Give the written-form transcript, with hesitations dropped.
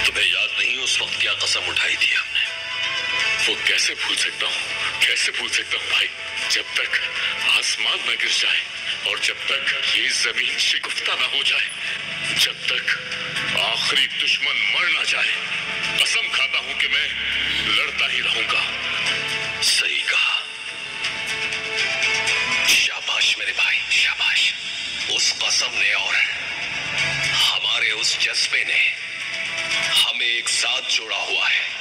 तुम्हें याद नहीं उस वक्त क्या कसम उठाई थी हमने? वो कैसे भूल सकता हूँ, कैसे भूल सकता हूँ भाई। जब तक आसमान न गिर जाए और जब तक ये जमीन शिकफ्ता न हो जाए, जब तक आखिरी दुश्मन मर न जाए, कसम खाता हूँ कि मैं लड़ता ही रहूंगा। सही कहा। शाबाश मेरे भाई, शाबाश। उस कसम ने और हमारे उस जज्बे ने हमें एक साथ जोड़ा हुआ है।